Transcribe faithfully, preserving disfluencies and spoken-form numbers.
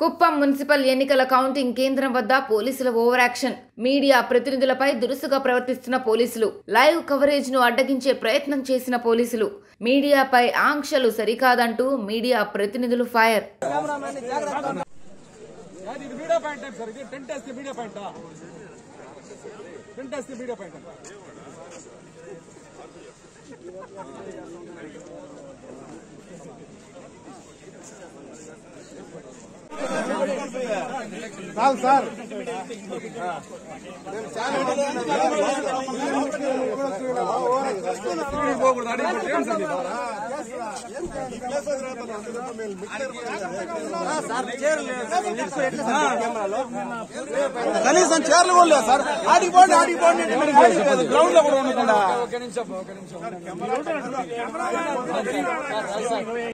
Kuppam municipal ఎన్నికల counting కేంద్రం వద్ద పోలీసుల ఓవర్ యాక్షన్. మీడియా ప్రతినిధులపై దురుసుగా ప్రవర్తిస్తున్న పోలీసులు, లైవ్ కవరేజ్ ను అడ్డగించే ప్రయత్నం చేసిన పోలీసులు, మీడియాపై ఆంక్షలు సరికాదంటూ మీడియా ప్రతినిధులు ఫైర్. సార్ సార్ కనీసం చీరలు కూడా లేదు సార్. ఆడికి పోండి ఆడికి పోండి గ్రౌండ్ లో కూడా ఉండకుండా.